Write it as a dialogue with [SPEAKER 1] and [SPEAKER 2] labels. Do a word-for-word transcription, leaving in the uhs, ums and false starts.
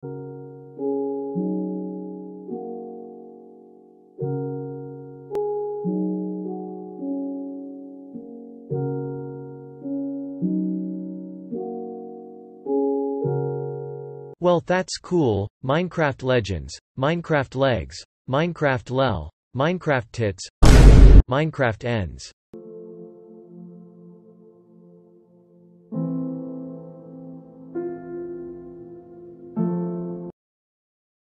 [SPEAKER 1] Well, that's cool. Minecraft Legends, Minecraft Legs, Minecraft Lel, Minecraft Tits, Minecraft Ends.